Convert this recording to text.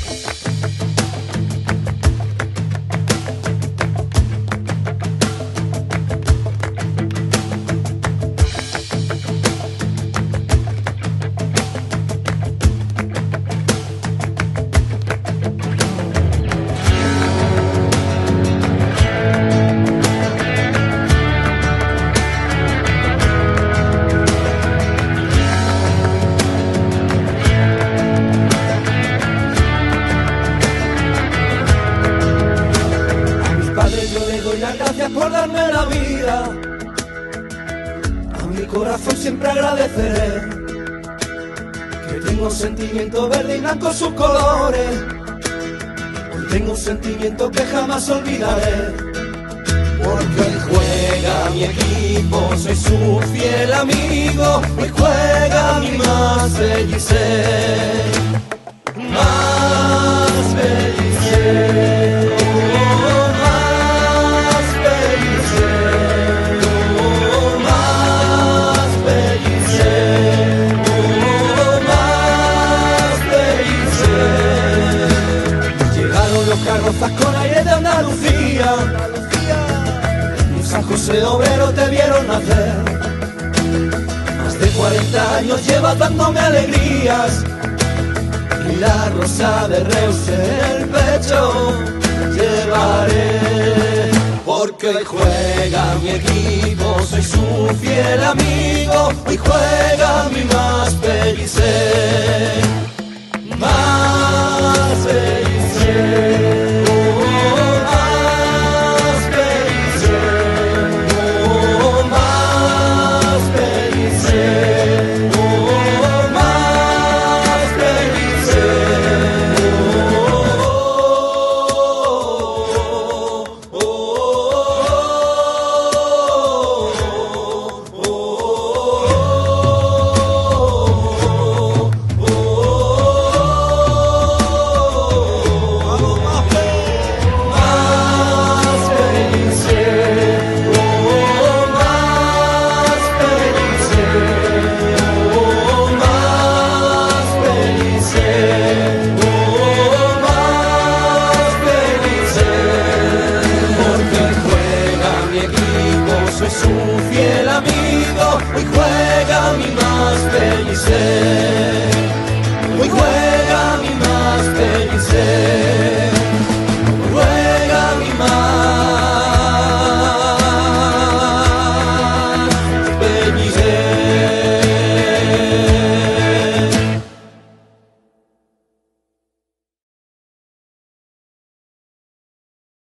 Gracias por darme la vida, a mi corazón siempre agradeceré, que tengo sentimiento verde y blanco sus colores, hoy tengo un sentimiento que jamás olvidaré, porque hoy juega mi equipo, soy su fiel amigo, hoy juega mi más feliz ser, más feliz ser. Carrozas con aire de Andalucía, en San José de Obrero te vieron nacer. Más de 40 años llevas dándome alegrías, y la rosa de Reus en el pecho llevaré. Porque hoy juega mi equipo, soy su fiel amigo, hoy juega mi más feliz ser, más feliz ser. Soy su fiel amigo, hoy juega mi más feliz ser, hoy juega mi más feliz ser.